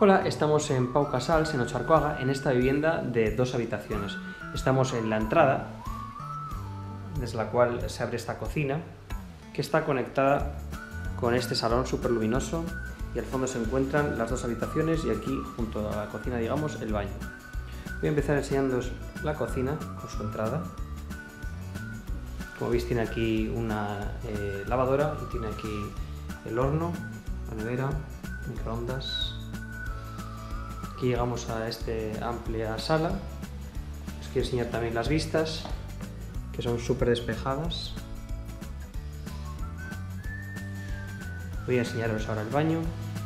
Hola, estamos en Pau Casals, en Ocharcoaga, en esta vivienda de 2 habitaciones. Estamos en la entrada, desde la cual se abre esta cocina, que está conectada con este salón súper luminoso, y al fondo se encuentran las 2 habitaciones y aquí, junto a la cocina, digamos, el baño. Voy a empezar enseñándoos la cocina con su entrada. Como veis, tiene aquí una lavadora y tiene aquí el horno, la nevera, microondas. Aquí llegamos a esta amplia sala. Os quiero enseñar también las vistas, que son súper despejadas. Voy a enseñaros ahora el baño.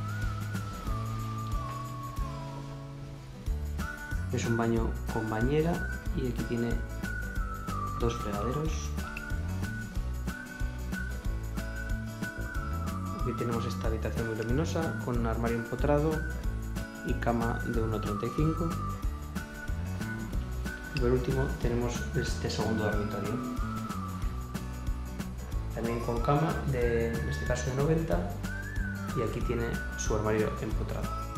Es un baño con bañera y aquí tiene 2 fregaderos. Aquí tenemos esta habitación muy luminosa con un armario empotrado y cama de 1,35 m. Y por último tenemos este segundo dormitorio, también con cama en este caso de 90, y aquí tiene su armario empotrado.